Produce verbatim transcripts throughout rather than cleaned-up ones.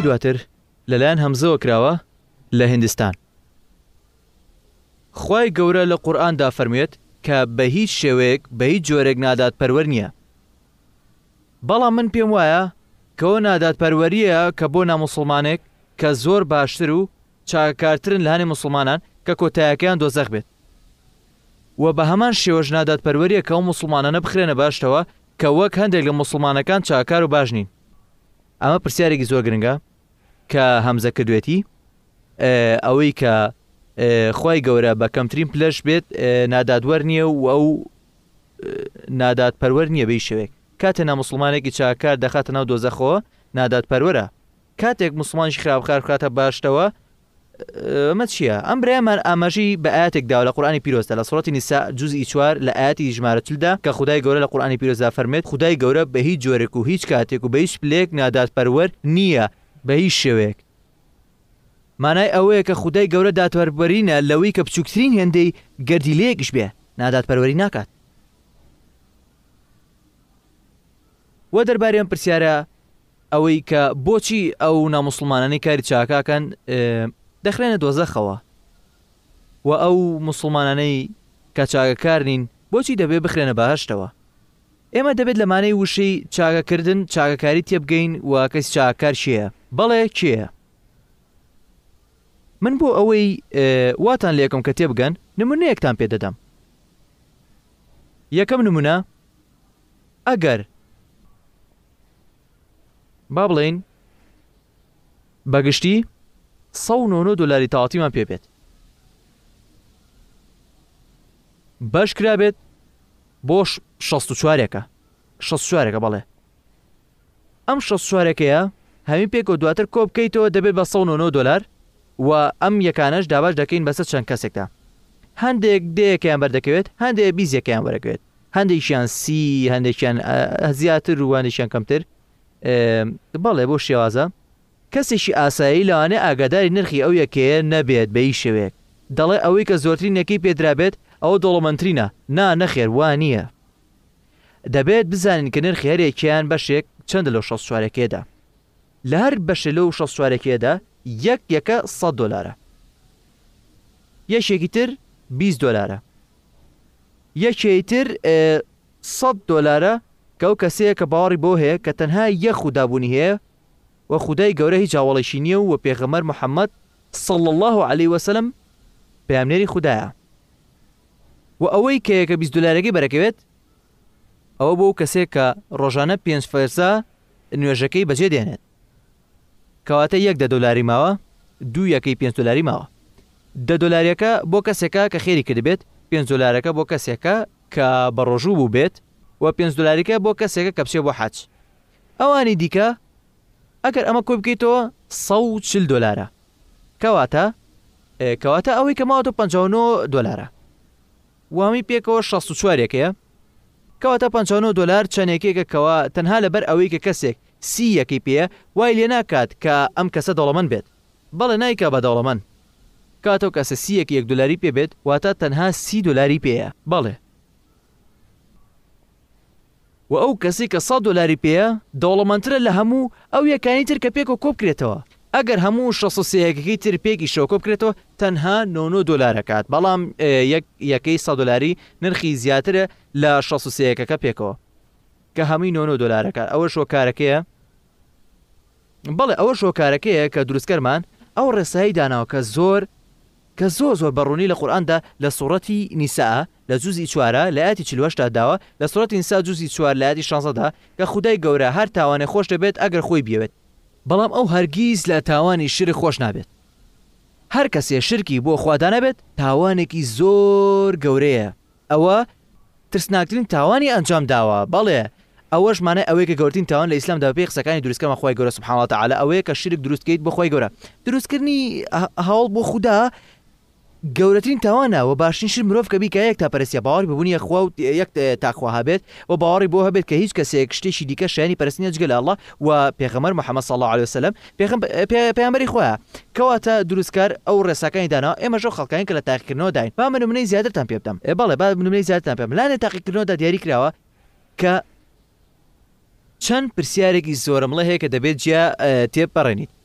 دواتر لەلایەن هەمزەوە کراوە لە هیندستان. خوای گەورە لە قورئاندا فەرموویێت کە بە هیچ شێوەیەک بە هیچ جۆرێک نادادپەروەر نییە. بەڵام من پێم وایە کەەوە نادادپەروەریە کە بۆ ناموسڵمانێک کە زۆر باشتر و چاکارترن لە هەنێ موسڵمانان کە کۆتاییەکەیان دۆزەخ بێت. و بە هەمان شێوەش نادادپەروەریە کە ئەو موسڵمانانە بخرێنە باشتەوە کە وەک هەندێک لە موسڵمانەکان چاکار و باش نین. ئەمە پرسیارێکی زۆر گرنگە کە هەمزە کردوێتی، ئەوەی کە خوای گەورە بە کەمترین پلەش بێت نادادوەر نییە و ئەو نادادپەروەر نییە بەی شێوەیەک. کاتێ ناموسڵمانێکی چاکار دەخاتە ناو دۆزەخەوە نادادپەروەرە. کاتێک موسڵمانیش خراپکار بخاتە باشتەوە ئەمە چییە؟ ئەم برایمان ئاماژەی بە ئاەتێک داوە لە قورئانی پیرۆزدا لە سوڕەتی نیسا جوزئی چوار لە ئاەتی ژمارە چلدا کە خودای گەورە لە قورئانی پیرۆزدا فەرمێت خودای گەورە بە هیچ جۆرێک و هیچ کاتێک و بە هیچ پلەیەک نادادپەروەر نییە بە هیچ شێوەیەک. مانای ئەوەیە کە خودای گەورە دادپەروەرینە لەوەی کە بچووکترین هێندەی گەردیلەیەکیش بێ نادادپەروەری ناکات. وە دەربارەی ئەم پرسیارە ئەوەی کە بۆچی ئەو ناموسڵمانانی کاری چاکاکەن دەخرێنە دۆزەخەوە و ئەو موسڵمانانەی کە چاکەکار نین بۆچی دەبێت بخرێنە بەهەشتەوە؟ ئێمە دەبێت لەمانەی وشەی چاکەکردن چاکەکاری تێبگەین و کەسی چاکەکار چییە؟ بەڵێ کێیە؟ من بۆ ئەوەی واتان لێکم کە تێبگەن نمونەیەکتان پێدەدەم. یەکەم نمونە ئەگەر با بڵێین بەگشتی سە و نۆ دۆلاری تاواتیمان پێ بێت، بەش کرابێت بۆ شەست و چوارێکە شەست و چوارێکە بەڵێ ئەم شەست و چوارێکەیە هەمی پێک و دواتر کۆ بکەیتەوە دەبێت بە سە و نۆ دۆلار و ئەم یەکانەش دابش دەکەین بەسەر چەند کەسێکدا. هەندێک دەیەکیان بەردەکەوێت، هەندێک بیزیەکەیان وەرەگەوێت، هەندێکیان سی، هەندێکیان زیاتر و هەندێکیان کەمتر. بەڵێ بۆ شێوازە کەسێکی ئاسایی لەوانێ ئاگاداری نرخی ئەو یەکەیە نەبێت بە هیچ شێوەیەک. دەڵێ ئەوەی کە زۆرترین یەکەی پێدرابێت ئەوە دۆڵەمەندترینە. نا نەخێر وان نییە. دەبێت بزانین کە نرخی هەرێکیان بەشێک چەندە لەو شەست و چوارێکێدا. لە هەر بەشە لەو شەست و چوارێکێدا یەک یەکە سەد دۆلارە، یەکێکی تر بیست دۆلارە، یەکێکی تر سەد دۆلارە کە ئەو کەسەیە کە باوەڕی بۆ هەیە کە تەنها یەک خودابوونی هەیە و خودای گەورە هیچ هاوڵێکی نییە و پێغەمبەر محەممەد صلی الله علیه وسلم پەیامبەری خودایە. و ئەوەی کە یەکە بیست دۆلارەکەی بەرەکەوێت ئەوە بۆ کەسێک کە ڕۆژانە پێنج فەرسە نوێژەکەی بەجێ دێنێت، کەواتە یەک دە دۆلاری ماوە، دوو یەکەی پێنج دۆلاری ماوە. دە دۆلاریەکە بۆ کەسێکە کە خێری کردبێت، پێنج دۆلارەکە بۆ کەسێکە کە بە ڕۆژوو بوو بێت و پێنج دۆلاریکە بۆ کەسێکە کە بچێ بۆ حەج. ئەوانی دیکە ئەگەر ئەمە کۆ بکەیتەوە سە و چل دۆلارە، کەواتە کەواتە ئەوەی کە ماوەتە پەنجا و نۆ دۆلارە، وامی پێکەوە شەست و چوارێکەیە، کەواتە پەنجا و نۆ دۆلار چەندێکێکە کەوا تەنها لەبەر ئەوەی کە کەسێک سی یەکەی پێە وای لێ ناکات کە ئەم کەسە دەوڵەمەند بێت. بەڵێ نایکا بە دەوڵەمەند، کاتەوە کەسە سی یەک یەک دۆلاری پێ بێت واتە تەنها سی دۆلاری پێیە. بەڵێ و ئەو کەسی کە سەد دۆلاری پێە دەوڵەمەندترە لە هەموو ئەو یەکانی تر کە پێک و کۆ بکرێتەوە. ئەگەر هەموو شەست و سێیەکەکەی تر پێکی شەوە کۆ بکرێتەوە تەنها نۆ نۆ دۆلارەکات، بەڵام یەکەی سەد دۆلاری نرخی زیاترە لە شەست و سێیەکەکە پێکەوە کە هەمووی نۆ نۆ دۆلارەکات. ئەوە شۆکارەکەیە. بەڵێ ئەوە شۆکارەکەیە کە دروستکەرمان ئەو ڕێسایی داناوە کە زۆر کە زۆر زۆر بەڕوونی لە قورئاندا لە سوڕەتی نیسا لە جوزئی چوارە لە ئاەتی چل و هەشتا داوە، لە سوڕەتی نیسا جوزئی چوار لە ئاەتی شانزەدا کە خودای گەورە هەر تاوانێ خۆش دەبێت ئەگەر خۆی بیەوێت، بەڵام ئەو هەرگیز لە تاوانی شرک خۆش نابێت. هەر کەسێ شرکی بۆ خوادا نەبێت تاوانێکی زۆر گەورەیە، ئەوە ترسناکترین تاوانی ئەنجام داوە. بەڵێ ئەوەش مانای ئەوەیە کە گەورەترین تاوان لە ئیسلامدا بە پێی قسەکانی دروستکەمە خوای گەورە سوبحانه وتعالى ئەوەیە کە شرک دروستکەیت بۆ خوای گەورە. دروستکردنی هەوڵ بۆ خودا گەورەترین تاوانە و باشترین شت مرۆڤ کە بیکە یەک تاپەرستیە، باوەڕی ببوونی یەخوا و یەک تاخوا هەبێت و باوەڕی بۆ هەبێت کە هیچ کەسێک شتێکی دیکە شایانی پەرستنیە جگە لە ئەڵڵا و پێغەمبەر محەممەد صلی الله علیه وسلم پێغەمبەری خۆیە. کەواتە دروستکار ئەو ڕێساکانی دانا ئێمە ژۆ خەڵکانی کە لە تاقیکردنەوە داین. با من نمونەی زیاترتان پێ بدەم. بەڵێ با نمونەی زیاترتان پێ بدەم. لانێ تاقیکردنەوەدا دیاری کراوە کە چەند پرسیارێکی زۆرمڵە هەیە کە دەبێت جیا تێپەڕێنیت.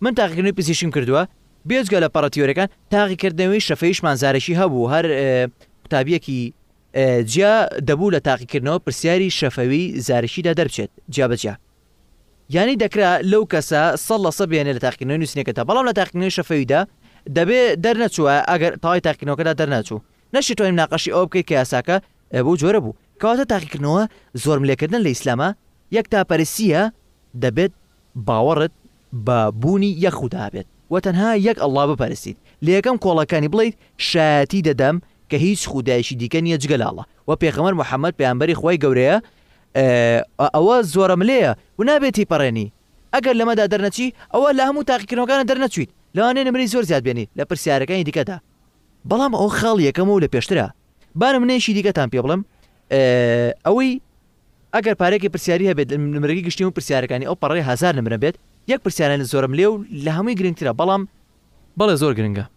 من تاقیکردنەوەی پزیشکیم کردووە بێجگە لە پەڕەتیۆرەکان تاقیکردنەوەی شەفەیشمان زارشی هەبوو هەر قوتابیەکی جیا دەبوو لە تاقیکردنەوە پرسیاری شەفەوی زارشیدا دەربچێت جیابەجیا یعنی دەکرا لەو کەسە سەڵ لە سە بێنێ لە تاقیکردنەوەی نووسینەکەتە بەڵام لە تاقیکردنەوەی شەفەویدا دەبێ دەرنەچووە ئەگەر تاوای تاقیکردنەوەکەدا دەرنەچوو نەشی توانین ناقەشی ئەو بکەیت کە یاساکە بۆ جۆرە بوو کەواتە تاقیکردنەوە زۆر ملێکردن لە ئیسلامە یەک تاپەرستیە دەبێت باوەڕت بە بوونی یەخودا بێت و تەنها یەک ئەڵڵا بپەرستیت لە یەکەم کۆڵەکانی بڵیت شایەتی دەدەم کە هیچ خودایشی دیکە نییە جگە لە ئەڵڵا و پێغەمبەر محەممەد پێیانبەری خۆی گەورەیە ئەوە زۆرە ملەیە و نابێتی پەڕێنی ئەگەر لەمەدا دەرنەچی ئەوە لە هەموو تاقیکردنەوەکانە دەرنەچویت لەوانەیە نمری زۆر زیاد بێنی لە پرسیارەکانی دیکەدا بەڵام ئەو خاڵ یەکەم و لە پێشترە بانە منێشی دیکەتان پێ بڵم ئەوەی ئەگەر پارێکی پرسیاری هەبێت نمرەی گشتی و پرسیارەکانی ئەو پەڕێ هزار نمرە بێت یەک پرسیاران زۆرم لێ و لە هەمووی گرنگترە بەڵام بەڵێ زۆر گرنگە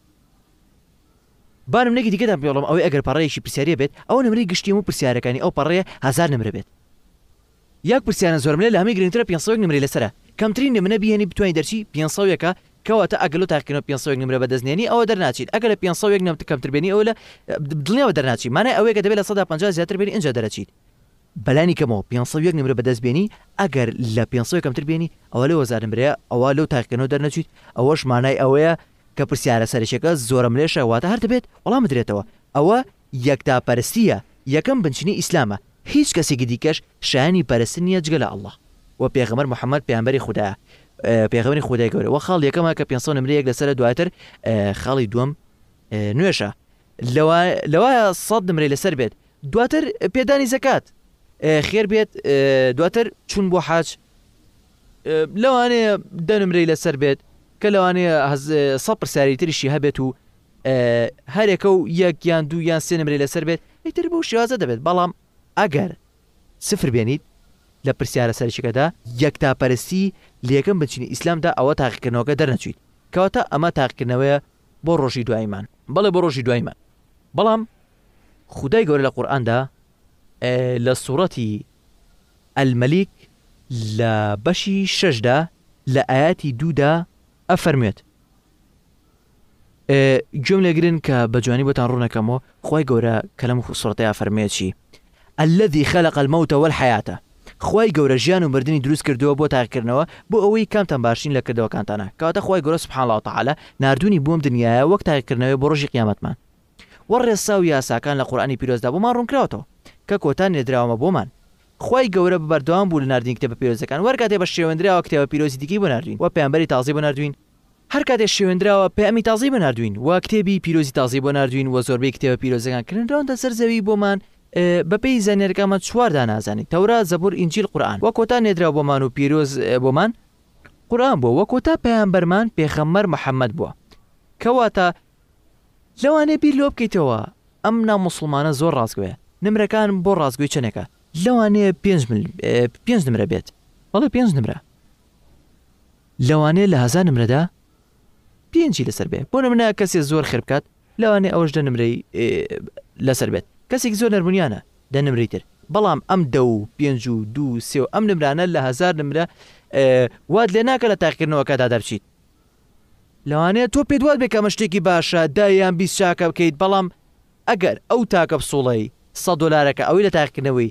بانم نێکی دیکەتان پێ بڵم ئەوەی ئەگەر پەڕەیەکی پرسیاری بێت ئەو نمرەی گشتی و پرسیارەکانی ئەو پەڕێ هزار نمرە بێت یەک پرسیارە زۆرم لێ لە هەمووی گرنگترە پێنج نمرەی لەسرە کەمترین نمونە بهێنی بتوانین دەرچی پێنج یەکە کەواتە ئەگەلو تاقیکردنەوە پێنج نمرە بەدەستنێنی ئەوە دەرناچیت ئەگەر لە پێنج یەک نمرە کەمتر بێنی ئەو لە دڵنیاوە دەرناچی مانای ئەوەیە کە دەبێت لە سەدا پەنجا زیاتر بێنی ئەنجا دەرەچیت بەلانی کەمەوە پێنج یەک نمرە بەدەست بێنی ئەگەر لە پێنج کەمتر بێنی ئەوە لە هەزار نمرەیە ئەوە لەو تاقیکردنەوە دەرنەچیت ئەوەش مانای ئەوەیە کە پرسیارە سەرچێکە زۆرم لێشە واتە هەر دەبێت وەڵام بدرێتەوە ئەوە یەکتاپەرستیە یەکەم بنچینی ئیسلامە هیچ کەسێکی دیکەش شایانی پەرستن نییە جگە لە ئەڵڵا و پێغەمبەر محەممەد پێیانبەری خوددایە پێغەمبەری خودای گەورە وە خاڵ یەکەمە کە پێنج نمرەیەک لەسەر دواتر خاڵی دووەم نوێشە لەوایە سەد نمرەی لەسەر بێت دواتر پێدانی زەکات خێر بێت دواتر چوون بۆ حاج لەوانەیە دە نمرەی لەسەر بێت کە لەوانەیە سەد پرسیاری تریشی هەبێت و هەرێکە و یەک یان دوو یان سێ نمرەی لەسەر بێت ئیتر بۆ شێوازە دەبێت بەڵام ئەگەر سفر بێنیت لە پرسیارە سەرچەکەدا یەکتاپەرستی لە یەکەم بنچینی ئیسلامدا ئەوە تاقیکردنەوەکە دەرنەچویت کەواتە ئەمە تاقیکردنەوەیە بۆ ڕۆژی دوایمان بەڵێ بۆ ڕۆژی دوایمان بەڵام خودای گەورە لە قورئاندا لە سوورەتی ئەلمەلیک لە بەشی شەشدا لە ئاياتی دوودا ئەفەرموێت گوێم لێگرن کە بە جوانی بۆتان ڕوونەکەمەوە خی گەورە کە لەم سوورەتەیە فەرمێتی الذي خلق الموت والحياة خی گەورە ژیان و مردنی دروست کردووە بۆ تاقیکردنەوە بۆ ئەوەی کامتان باشین لە کردەوەکانتانە کەواتە خی گەورە سبحان الله تعالی نردوونی بۆم دنیاە وەک تاقیکردنەوە بۆ ڕۆژی قیامەتمان وەڕێسا و یاساکان لە قورئانی پیرۆزدا بۆمان ڕوونکراوەتەوە کە کۆتان نێدراوەمە بۆمان خی گەورە بەردەوام بوو لە نردنی کتێبە پیرۆزەکان وەرکاتێ بە شێوەندراوە کتێبە پیرۆزی دیکەی بۆ نردوین و پێیانبەری تازی بۆ نردوین هەر کاتێ شێوەندراوە پەیامی تازی بۆ نردوین و کتێبی پیرۆزی تازی بۆ نردوین و زۆربەی کتێبە پیرۆزەکان کردنراونتە سەر زەوی بۆمان بەپێی زانێرەکەمە چواردا نازانی تەورا زەبور ئینجیل قورئان وە کۆتا نێدراوە بۆمان و پیرۆز بۆمان قورئان بووە وە کۆتا پەیامبەرمان پێغەمبەر محەممەد بووە کەواتە لەوانەیە بیر لۆ بکەیتەوە ئەم ناموسڵمانە زۆر ڕاستگوێ نمرەکان بۆ ڕاستگوی چنێکە لەوانەیە پێنج نمرە بێت بەڵێ پێنج نمرە لەوانەیە لە هەزار نمرەدا پێنجی لەسەر بێت بۆ نمونە کەسێ زۆر خێر بکات لەوانەیە ئەوەش دە نمرەی لەسەر بێت کەسێک زۆر نەرمونیانە دە نمرەی تر بەڵام ئەم دە و پێنج و دوو سێ و ئەم نمرانە لە هەزار نمرە واد لێ ناکە لە تاقیکردنەوەکەدا دەرچیت لەوانەیە تۆ پێ دوات بێکە ئەمە شتێکی باشە دایان بیست چاکە بکەیت بەڵام ئەگەر ئەو تاکە بسوڵەی سەد دۆلارەکە ئەوەی لە تاقیکردنەوەی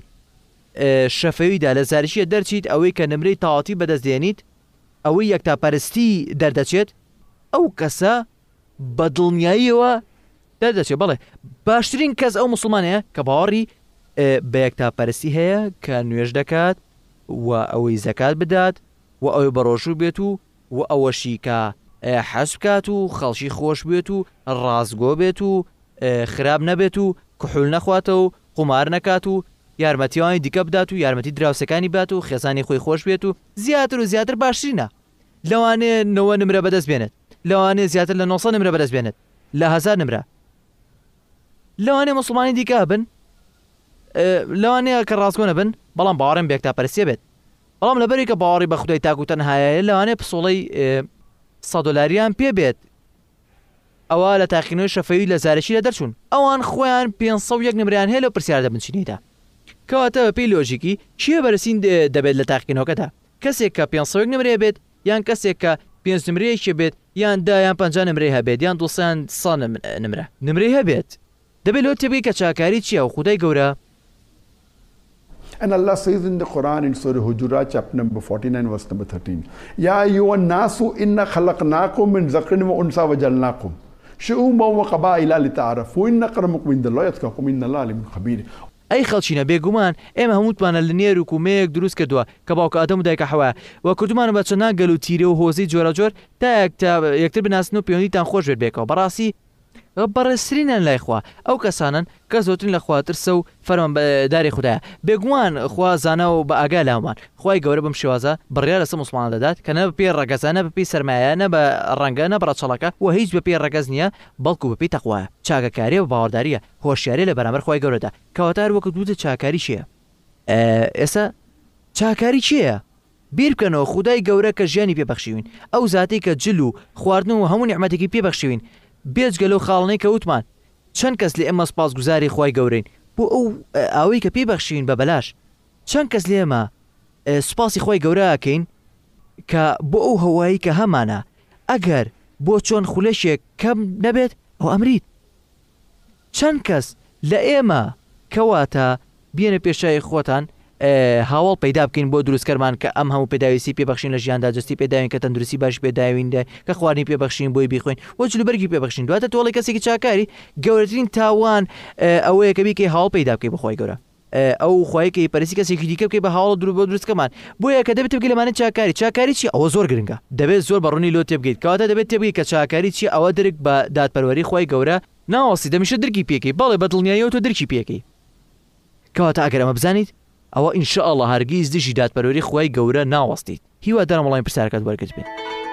شەفەویدا لە زارشیە دەرچیت ئەوەی کە نمرەی تەواتی بەدەستدێنیت ئەوەی یەکتاپەرستی دەردەچێت ئەو کەسە بە دڵنیاییەوە دەردەچێت بەڵێ باشترین کەس ئەو موسڵمانەیە کە باوەڕی بە یەکتاپەرستی هەیە کە نوێژ دەکات و ئەوەی زەکات بدات و ئەوەی بەڕۆژوو بێت و و ئەوەشی کە حەز بکات و خەڵکی خۆش بێت و ڕازگۆ بێت و خراب نەبێت و کحول نەخواتە و قومار نەکات و یارمەتیوانی دیکە بدات و یارمەتی دراوسەکانی بات و خێزانی خۆی خۆش بێت و زیاتر و زیاتر باشترینە لەوانەیە نەوە نمرە بەدەست بێنێت لەوانەیە زیاتر لە نۆسە نمرە بەدەست بێنێت لە هەزار نمرە لەوانەیە موسڵمانی دیکە بن لەوانەیە کە ڕاستگۆ نەبن بەڵام باوەڕێم بە یەکتاپەرستی بێت بەڵام لەبەری کە باوەڕی بە خودای تاک و تەنهایە لەوانەیە پسوڵەی سەد دۆلاریان پێ بێت ئەوە لە تاقیکردنەوەی شەفەوی لە زارشیدا دەرچوون ئەوان خۆیان پێنج یەک نمرەیان هەیە لەو پرسیاردا بنچینیدا کەواتە بە پێی لۆژیکی چیە بەرزین دەبێت لە تاقیکردنەوەکەدا کەسێک کە پێنج یەک نمرەیە بێت یان کەسێک کە پێنج نمرەیەکی بێت یان دایان پەنج نمرەی هەبێت یان دووسیان سە نمرە نمرەی هەبێت دەبێت لەوە تێبگەیت کە چاکاری چییە و خودای گەورە. And Allah says in the Quran in Surah Hujurat chapter number forty-nine verse number thirteen, Ya ayyuhan nasu inna khalaqnakum min zakarin wa unsa wa jalnakum shu'uban wa qaba'ila lita'arafu inna akramakum indallahi atqakum innallaha alimun khabir. ئەی خەڵچینە بێگومان ئێمە هەمووتمانە لە نێر و کومەیەک دروست کردووە کە باوکە ئادەم و دایکە حەوا وە کردومانە بە چەندان گەل و تیرە و هۆزی جۆرە جۆر تا یەکتر بناسن و پەیوەندیتان خۆش بێت بێکەوە بەڕاستی بەڕێسترینان لای خوا ئەو کەسانن کە زۆترین لە خواترسە و فەرمانبەرداری خوددایە بێگومان خوا زانە و بە ئاگای لامان خوای گەورە بەم شێوازە بڕیار لەسەر موسڵمانە دەدات کە نە بە پێی ڕەگەزە نە بە پێی سەرمایە نە بە ڕەنگە نە بە ڕەچەڵەکە و هیچ بە پێی ڕەگەز نییە بەڵکو بە پێی تەقوایە چاکەکاریە و باوەڕداریە هۆشیارە لە بەرامبەر خوای گەورەدا کەواتە هەر وەکو دووتە چاکاری چییە؟ ئێستا چاکاری چییە؟ بیر بکەنەوە خودای گەورە کە ژیانی پێبەخشیوین ئەو زاتەی کە جل و خواردن و هەموو نیعمەتێکی پێبەخشیوین بێجگە لەو خاڵنەی کە وتمان چەند کەس لێ ئێمە سپاسگوزاری خوای گەورەین بۆ ئەو ئاوەی کە پێبەخشین بە بەلاش چەند کەس لێ ئێمە سوپاسی خوای گەورە ئەکەین کە بۆ ئەو هەوایی کە هەمانە ئەگەر بۆ چۆن خولەشێک کەم نەبێت ئەو ئەمریت چەند کەس لە ئێمە کەواتە بێنە پێشای خۆتان هاوڵ پەیدا بکەین بۆ دروستکەرمان کە ئەم هەموو پێداویستی پێبەخشین لە ژیاندا جستی پێداوین کە تەندروستی باش پێداویندا کە خواردنی پێبەخشین بۆی بیخۆین وە جلوبەرگی پێبەخشین دواتە تۆڵی کەسێکی چاکاری گەورەترین تاوان ئەوەیە کە بیکەی هاوڵ پەیدا بکەی بەخوای گەورە ئەو خوایکەی پەرستی کەسێکی دیکە بکەی بە هاوڵ درو بۆ دروستکەمان بۆیە کە دەبێت بگەی لەمانە چاکاری چاکاری چی ئەوە زۆر گرنگە دەبێت زۆر بەڕوونی لۆ تێبگەیت کەواتە دەبێت تێبگەی کە چاکاری چی ئەوە درک بە دادپەروەری خوای گەورە ناوەسی دەمیشە درکی پێکەی بەڵێ بە دڵنیاییەوە تۆ درکی پێکەی کەواتە ئەگەر ئەمە بزانیت ئەوە ئینشاءالله هەرگیز دژی دادپەروەری خوای گەورە ناوەستیت هیوادارم وەڵامی پرسیارەکەت وەرگرت بێت.